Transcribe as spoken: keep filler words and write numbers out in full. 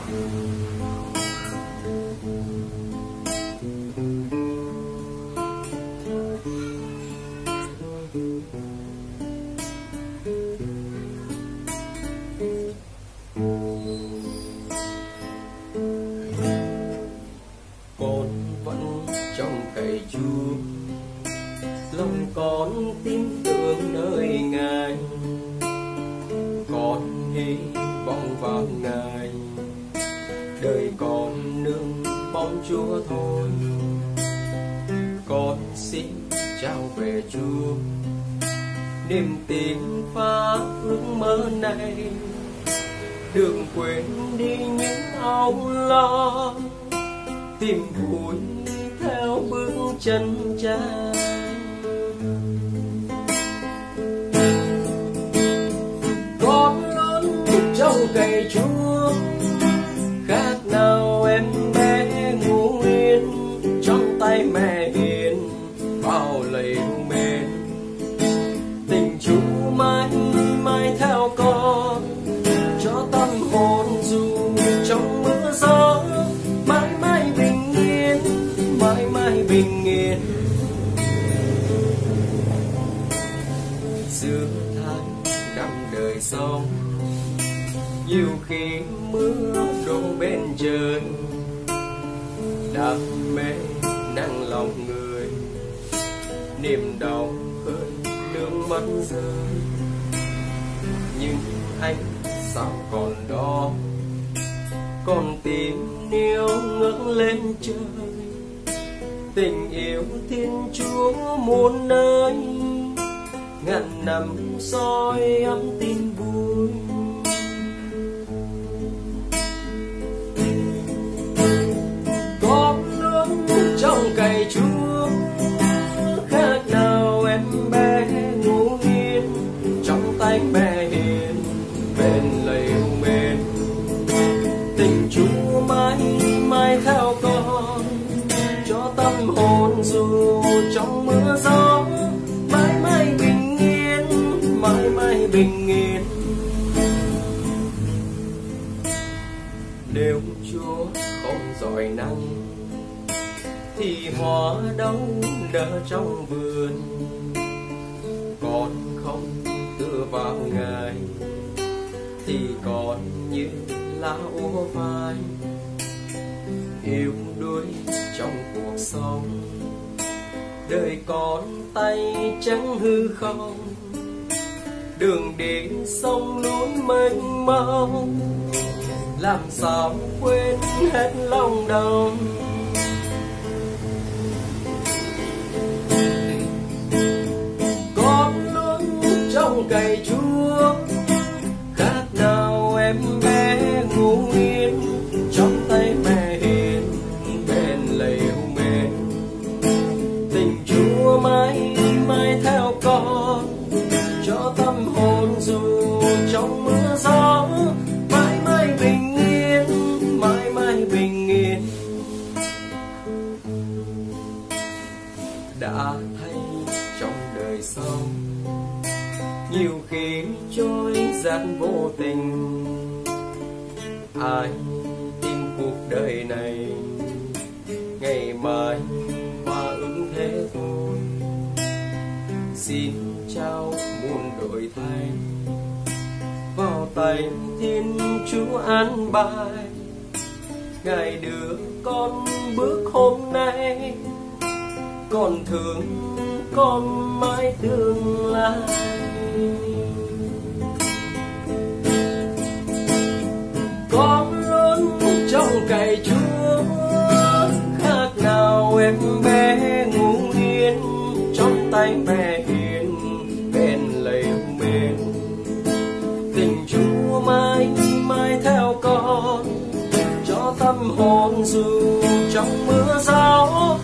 Con vẫn trong cày chua, lòng con tin tưởng nơi Ngài, con hy vọng vào Ngài, đời con nương bóng Chúa thôi. Con xin trao về Chúa niềm tin và ước mơ này, đừng quên đi những âu lo, tìm vui theo bước chân Cha. Con lớn trong cày Chúa, khác nào em bé ngủ yên trong tay mẹ hiền vào lầy mến. Tình Chúa mãi mãi theo con, cho tâm hồn dù trong mưa gió, mãi mãi bình yên, mãi mãi bình yên. Giữa tháng năm đời sống, nhiều khi mưa đổ bên trời, đam mê nặng lòng người, niềm đau hơi nước mắt rơi. Nhưng anh sao còn đó, còn tim yêu ngước lên trời, tình yêu Thiên Chúa muôn nơi, ngàn năm soi ấm tin vui. Con lớn trong cày Chúa, khác nào em bé ngủ yên trong tay mẹ hiền bên lều mến. Tình Chúa mãi mãi theo con, cho tâm hồn dù trong mưa gió, mãi mãi bình yên, mãi mãi bình yên. Nếu Chúa không rọi nắng thì hoa đâu nở trong vườn, con không tựa vào Ngài thì còn như lá úa phai. Yếu đuối trong cuộc sống, đời con tay trắng hư không, đường đi sông núi mênh mông, làm sao quên hết lòng đồng. Con luôn trong cày Chúa, khác nào em bé ngủ yên trong tay mẹ hiền bên lều mến. Tình Chúa mãi mãi theo con, cho tâm hồn dù trong mưa gió, mãi mãi bình yên, mãi mãi bình yên. Đã thấy trong đời sống, nhiều khi trôi gian vô tình, ai tin cuộc đời này ngày mai và ước thế thôi. Xin trao muôn đổi thay vào tay Thiên Chúa an bài, Ngài đưa con bước hôm nay, còn thương con mãi tương lai. Con luôn trong cày Chúa, khác nào em bé ngủ yên trong tay mẹ hiền bên lều mến. Tình Chúa mãi mãi theo con, cho tâm hồn dù trong mưa gió,